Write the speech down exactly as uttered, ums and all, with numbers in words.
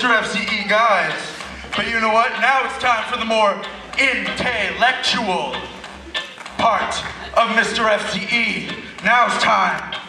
Mister F C E guys. But you know what? Now it's time for the more intellectual part of Mister F C E. Now it's time